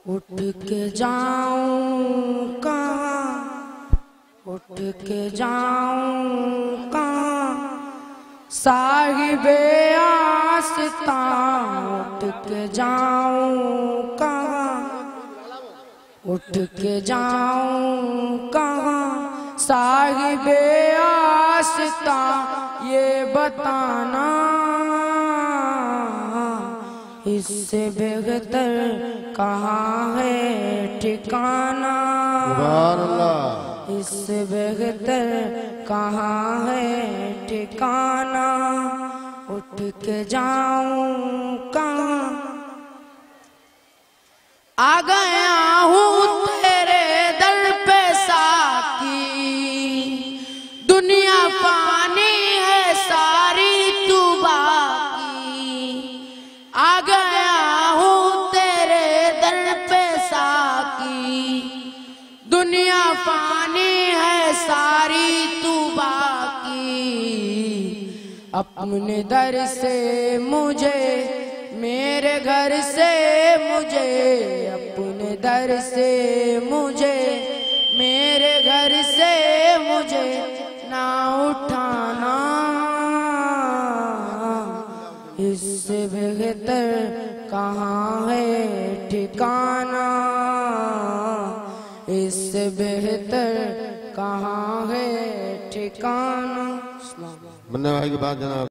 उठ के जाऊं कहाँ, उठ के जाऊं कहाँ, साहिबे आस्ता। उठ के जाऊं कहाँ, उठ के जाऊं कहाँ, साहिबे आस्ता। ये बताना इससे बेहतर कहाँ है ठिकाना। इससे बेहतर कहाँ है ठिकाना। उठ के जाऊं कहाँ, आ गया हूँ तेरे दर पे साकी। दुनिया पानी है सारी तू बाकी। आ गया हूँ तेरे दर पे साकी। दुनिया पानी है सारी तू बाकी। अपने दर से मुझे, मेरे घर से मुझे, अपने दर से मुझे, मेरे घर से मुझे ना उठाना। इससे बेहतर कहाँ है ठिकाना। इससे बेहतर कहाँ है ठिकाना। मुन्ना भाई की बात जनाब।